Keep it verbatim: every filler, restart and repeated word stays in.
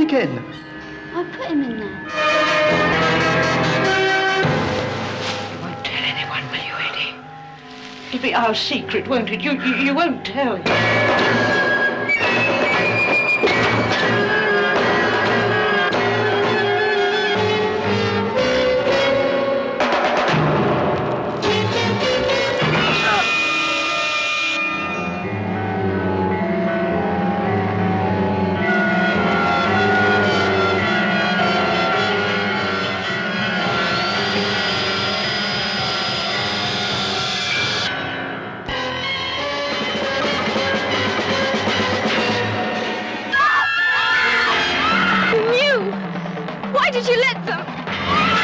again? I put him in there. You won't tell anyone, will you, Eddie? It'll be our secret, won't it? You, you, you won't tell him. Why did you let them?